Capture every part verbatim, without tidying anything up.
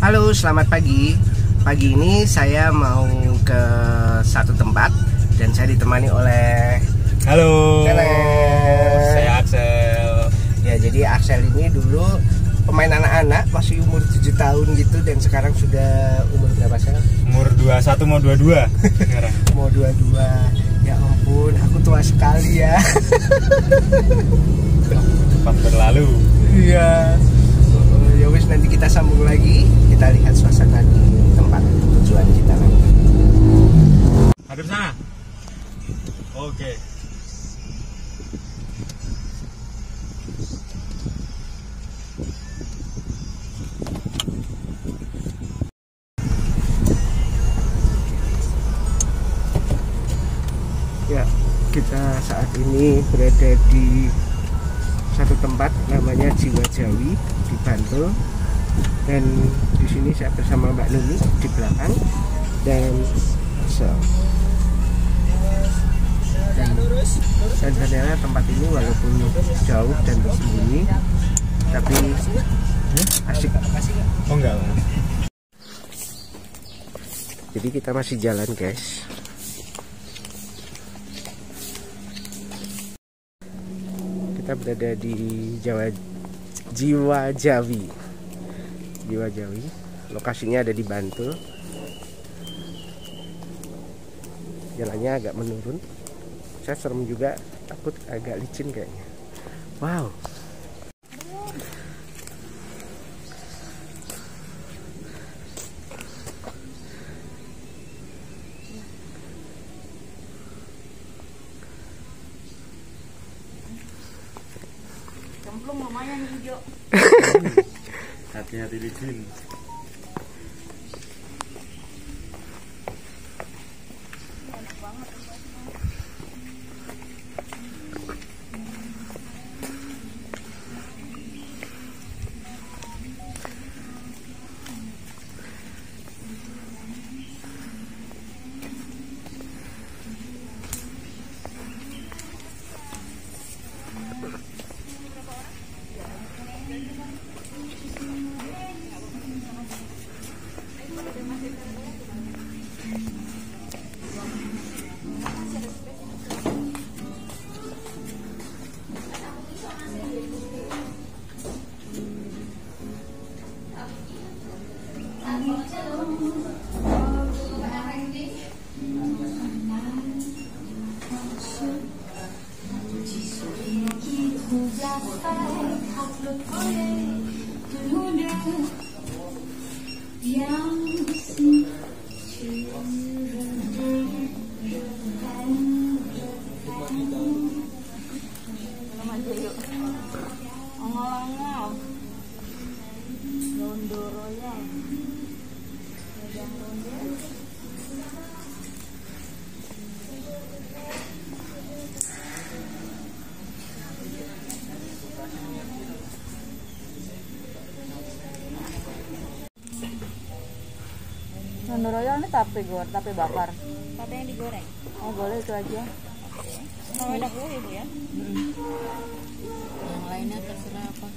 Halo, selamat pagi. Pagi ini saya mau ke satu tempat dan saya ditemani oleh Halo, Celes. saya Axel. Ya, jadi Axel ini dulu pemain anak-anak, masih umur tujuh tahun gitu, dan sekarang sudah umur berapa sih? Umur dua puluh satu mau dua puluh dua sekarang. Mau dua puluh dua. Ya ampun, aku tua sekali ya. Cepat berlalu. Iya. Ya wis, nanti kita sambung lagi. Kita lihat suasana di tempat tujuan kita nanti. Hadap sana. Oke. Ya, kita saat ini berada di satu tempat namanya Jiwa Jawi di Bantul, dan di sini saya bersama Mbak Nuni di belakang dan so, dan, dan ternyata tempat ini walaupun jauh dan tersembunyi tapi asik. Oh enggak lah. Jadi kita masih jalan, guys. Kita berada di Jawa Jiwa Jawi. Jiwa Jawi. Lokasinya ada di Bantul. Jalannya agak menurun. Saya serem juga, takut agak licin kayaknya. Wow. Cemplung lumayan hijau. Hati-hati licin. Ongol-ongol. Londo royal. Megang londo. Londo royal ini tape goreng, tape bakar. Tape yang digoreng. Oh boleh, itu aja. Mau enak dulu ibu ya. Hmm. Yang lainnya terserah apa.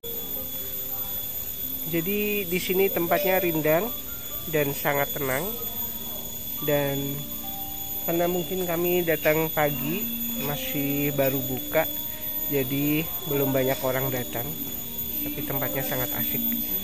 Jadi di sini tempatnya rindang dan sangat tenang, dan karena mungkin kami datang pagi, masih baru buka, jadi belum banyak orang datang, tapi tempatnya sangat asik.